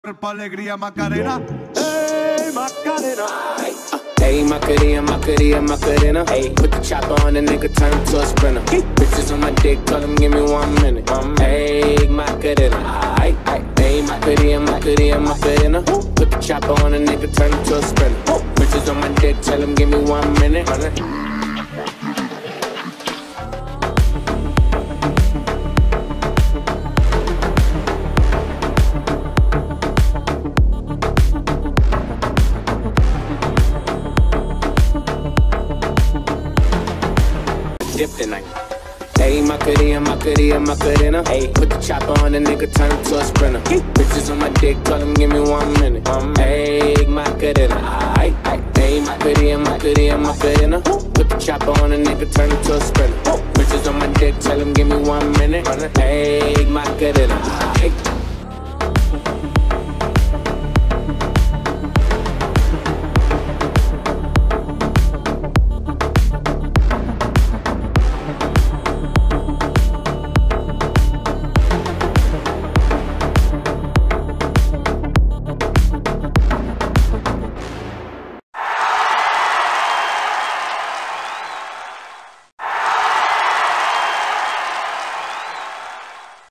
Cuerpo, alegría, Macarena. Hey, Macarena. Hey, Macarena, Macarena, Macarena. Hey, put the chopper on the nigga, turn him to a sprinter. Bitches on my dick, tell him give me 1 minute. Hey, Macarena. Hey, Macarena, Macarena, Macarena. Put the chopper on the nigga, turn him to a sprinter. Bitches on my dick, tell him give me 1 minute. Dip tonight. Hey, Macarena, Macarena, Macarena. Hey, put the chopper on the nigga, turn him to a sprinter. Bitches on my dick, tell him give me 1 minute. Hey, Macarena. Hey, Macarena, Macarena, Macarena. Put the chopper on the nigga, turn him to a sprinter. Bitches on my dick, tell him give me 1 minute. Hey, Macarena.